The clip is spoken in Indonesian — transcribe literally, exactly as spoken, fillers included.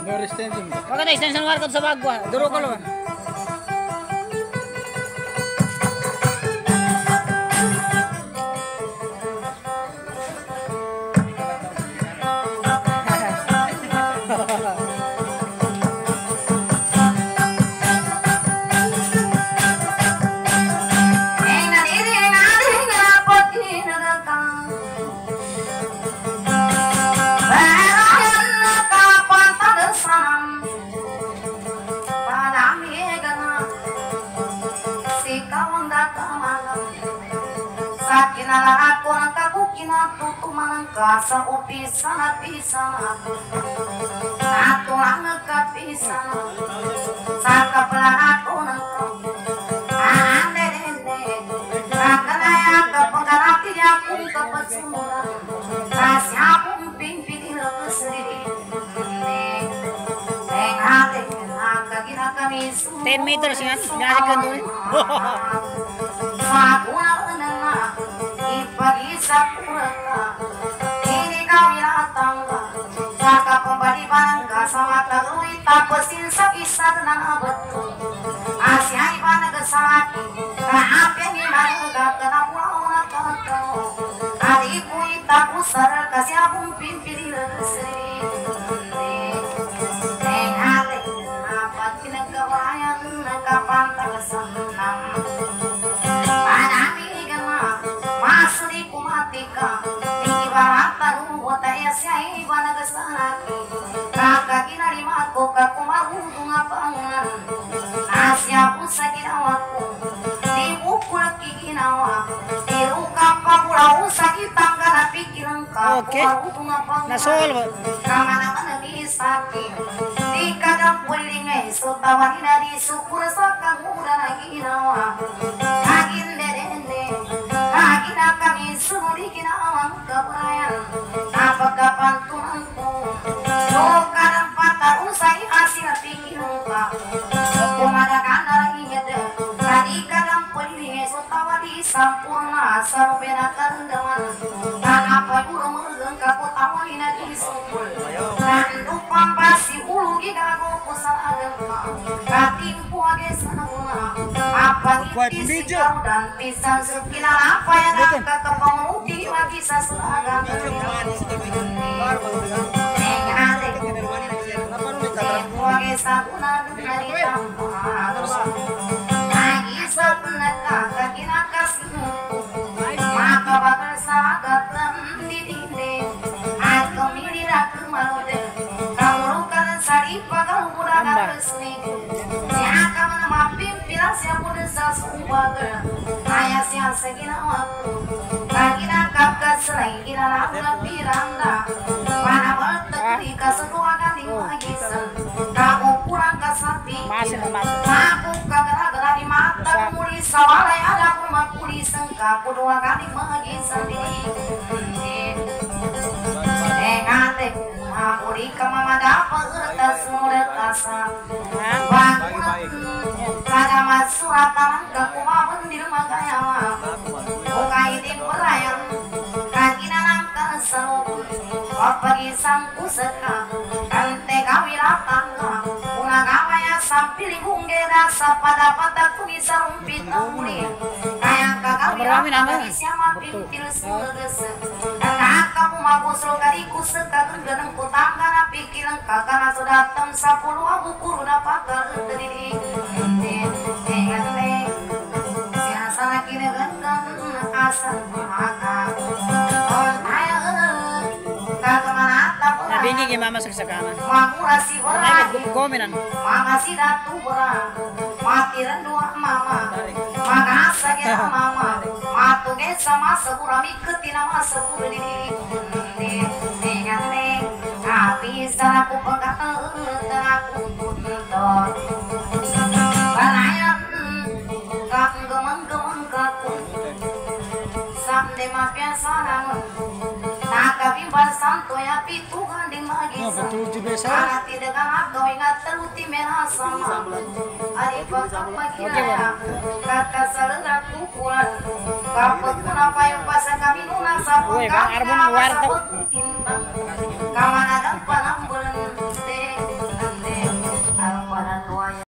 Baru extension. Pagka extension warkot sa bagwa, duro ko lo. Kinala ako ng kakukinatu tumanangka sa upisa na pisa ato ang nagkapisa sa kapalan ato ng ande-ende kakalaya kapagalaki akong kapasura kasi akong pimpili na kasiri tengate nakagina kami ten meters yan, ginasikan doon. Maguna na ipag-isa kurata ini kau ilatangga saka pembalibanan ka sa mataluy tapusin sa isa na nabato asya iba nagasaki kaapya ni malaga ka na mula na kakao adi ko itakusar kasi akong pimpili rasiri tengate napat pinagawayan nakapantagasan ng Masuri kumatika, ibarata ruwata yasya iba nagasanaki, kakaginarima ko kakumarunong apangan, asya po sa ginawa ko, di bukula kiginawa, pero kapagulaw sa kitang kanapikilang ka, kumarunong apangan, kama naman nag-iisaki, di kadang pulingay, so tawanin na di sukura sa kagura na ginawa, kagindedende, Kagina kami sumuli ginawang kabayan napagkapantunan ko Loka ng pataro sa iasi na pikilang ka Kumadakan na ingat Kadi ka ng pulingay so tawadi sampurna sa rubi na karandaman Nakapay urong-urong kaputawin na disukul Nandupang basi ulo gigago ko sa agama Kating puwage sa naguna Apangiti sigaw dan pisan sekina apa yang akan kepemuti lagi sasulaga Nengade Nengwage sabuna dari tampah Lagi sebenarnya kakina kasih Maka bakal sagat di dinding Aku milih aku malude Kamu lukan sari pagal budak resmi Siaka menama pimpinan siapa desa sumbaga Ayah siang segina waktu Kagina kapka selain gina lakukan piranda Pada bertekri kesedua kali magisan Kamu pulang ke sapi Aku kagera-gera di mata Kumuli sawalai ada kumah kuli sengka Kedua kali magisan di Engate Aku di kamama dapat ertas muda kasar Bangunan Kada masuratan ke kumah bendir magayawa Bukai di perayaan Kagina nangka seluruh Wapagi sangku seka Kante kawila tangga Una kawaya sampili hungge rasa pada pataku bisa rumpit nauli Kaya kagawila tangga siapa pimpil sudese Kaka kamu magusro kadiku seka Gengeneng kutangga na pikiran Kakana sudah tem sapuluh abu kuruna pakar Terdiri Ingat-ingat Siasa lagi negenggang Asal maka On ayo Kagemana tapura Nabingi kay mama sa sakana. Mangurasi Ay, berani gominan. Mama si datu berang Mati rendua mama Magasa kira mama Matu ge sama sebura miketi nama sebura diri Ingat-ingat Tapi saraku pegang Aku puntor Balayan Kak gemeng-gemeng kakun Samde mafia sarang Nakabimba santo ya pitu ganding magisan Karena tidak kan kau ingat teruti merah sama Ari pakak magiraya Kakak salega tukuan Kapot kuna payung pasang kami nuna Sapun kami nama sabut tintang Kamu